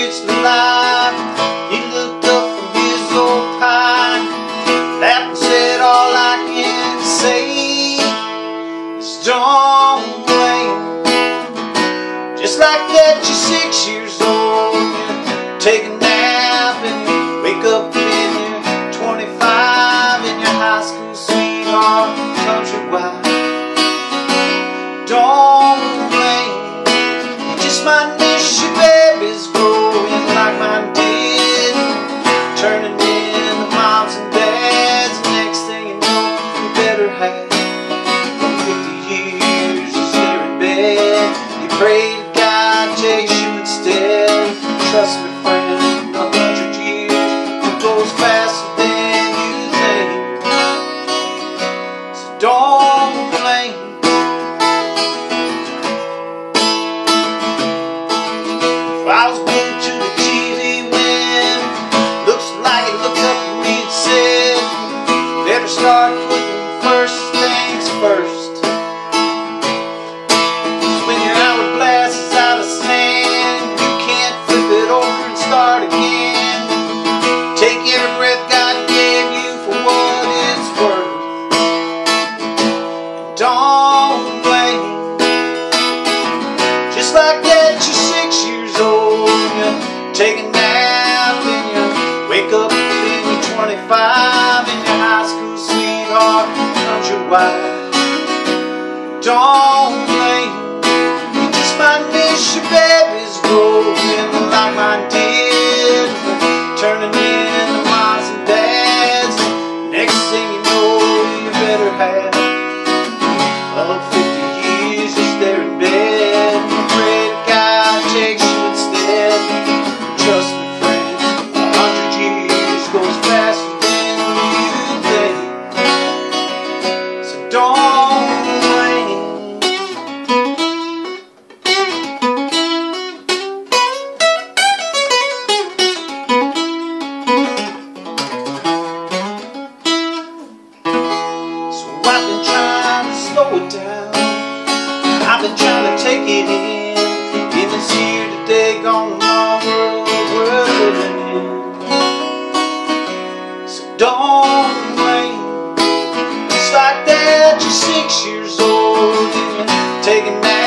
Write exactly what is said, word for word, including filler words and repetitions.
spirits alive. He looked up from his old pine, laughed and said, all I can say is don't blame. Just like that, you're six years old, you take a nap and you wake up and you're twenty-five and your high school sweetheart countrywide. Don't blame, you just might miss your babies growing like mine did, turning into moms and dads. The next thing you know, you better have fifty years just there in bed. You pray to God takes you instead. Trust me, friend, a hundred years it goes faster than you think. So don't blame. I was glued to the T V when looks like it looked up at me and said, better start putting first things first. When your hourglass is out of sand, you can't flip it over and start again. Take every breath God gave you for what it's worth. Don't blame. Just like that, you're six years old, you take a nap and you wake up and you're twenty-five and your high school sweetheart countrywide. Don't blame, you just might miss your babies growing like mine did, turning into moms and dads. Next thing you know, you better have oh, fifty years just there in bed. Pray to God takes you instead. Trust me, friend, a hundred years goes faster than you think. So don't blame. So I've been trying to slow it down, I've been trying to take it in, in this here today, gone tomorrow we're living in. So don't blame. It's like that, you're six years old and you're taking that